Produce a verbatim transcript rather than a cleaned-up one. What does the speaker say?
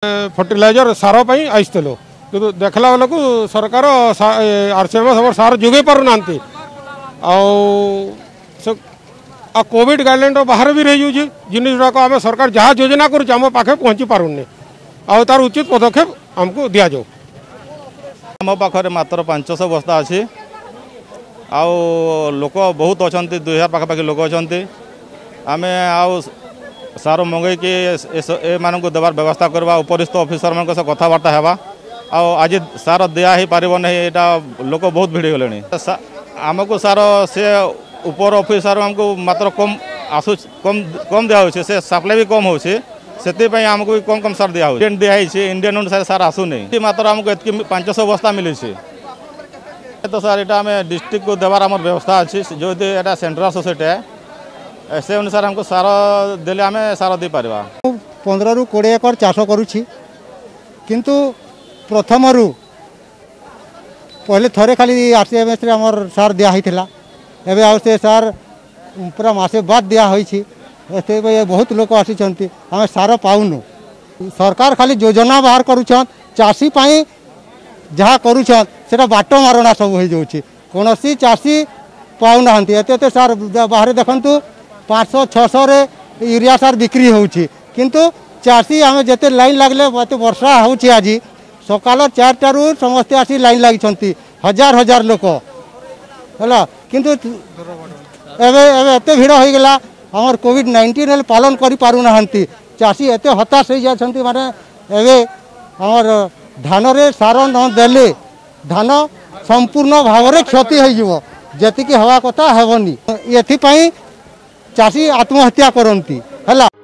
Fertiliser सार आईलु कि देखला बेलू सरकार आरसीएम सब सार जोगे पार ना आ कोविड गाइडलाइन बाहर भी रही जाऊँगी जिन गुड़ाक आम सरकार जहाँ योजना करें पाखे पहुँची पारूनी आ तार उचित पदक्षेप आमको दि जाऊ। आम पाखे मात्र पांचश बस्ता अच्छी आउ लोक बहुत अच्छा दुई हजार पाखापाखि लोक अच्छा आम आउ सार मंगई कि ए मानक देवार व्यवस्था करवा उपरिस्थ ऑफिसर मान से कथबार्ता हेबा आज सार दिया ही पारिब नहीं यहाँ लोक बहुत भिड़ गले आमको सार से ऊपर ऑफिसर आमको मात्र कम आसु कम कम दिया से सप्लाई भी कम होचे से आमको भी कम कम सार दिया इंडियन दिखाई इंडियन अनुसार सार आसुनी मात्र आमको एतकी पांचश बस्ता मिली तो सार यहाँ आम डिस्ट्रिक्ट को देवार आम व्यवस्था अच्छी जो यहाँ सेंट्रल सोसाइटी है से अनुसार हमको सार देले आम सार दे पारिबा। पंद्रह रु कोड़े एकर चाष करुछि किंतु प्रथम रु पहले थरे खाली आरसीएमएस रे हमर सार दिया हिथिला एबे आउ से सार पूरा मासे बाद दिया होइछि एते बहुत लोक आसिछंती हम सार पाउनु सरकार खाली योजना बाहर करूछन चासी पाई जहाँ करूछन सेटा बाटो मारणा सब हो जाउछि कोनोसी चासी पाउना हंती एते एते सार बाहर देखंतु पाँच सौ छःश यूरिया सार बिक्री होउछि किंतु चासी आम जिते लाइन लगले मत वर्षा होउछि आज सकाल चारटारू समस्ते आसी लाइन लगी हजार हजार लोक है किंतु एबे एबे एते भिड़ हो गला हमर कोविड नाइंटीन पालन करि पारु नहंती चासी एते हताश हो जाछंती माने एबे हमर धान रे सार न देले धान संपूर्ण भाव रे क्षति हो जिवो जेतिकी हवा कथा हेबनी एथि पई चासी आत्महत्या करती है।